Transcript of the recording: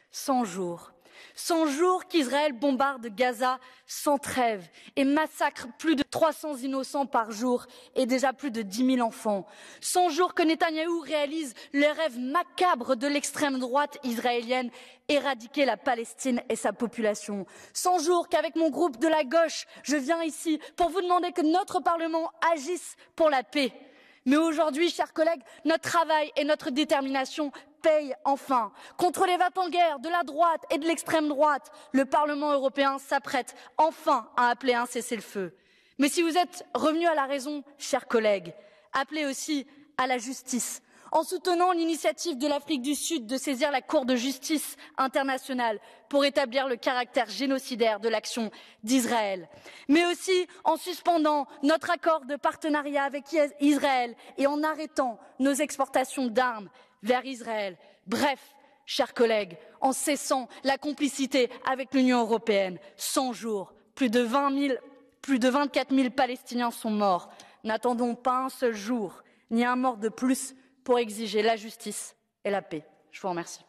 100 jours. 100 jours qu'Israël bombarde Gaza sans trêve et massacre plus de 300 innocents par jour et déjà plus de 10 000 enfants. 100 jours que Netanyahou réalise le rêve macabre de l'extrême droite israélienne, éradiquer la Palestine et sa population. 100 jours qu'avec mon groupe de la gauche, je viens ici pour vous demander que notre Parlement agisse pour la paix. Mais aujourd'hui, chers collègues, notre travail et notre détermination payent enfin. Contre les va-t-en-guerre de la droite et de l'extrême droite, le Parlement européen s'apprête enfin à appeler un cessez-le-feu. Mais si vous êtes revenus à la raison, chers collègues, appelez aussi à la justice, en soutenant l'initiative de l'Afrique du Sud de saisir la Cour de justice internationale pour établir le caractère génocidaire de l'action d'Israël, mais aussi en suspendant notre accord de partenariat avec Israël et en arrêtant nos exportations d'armes vers Israël. Bref, chers collègues, en cessant la complicité avec l'Union européenne. 100 jours, plus de 24 000 Palestiniens sont morts. N'attendons pas un seul jour, ni un mort de plus pour exiger la justice et la paix. Je vous remercie.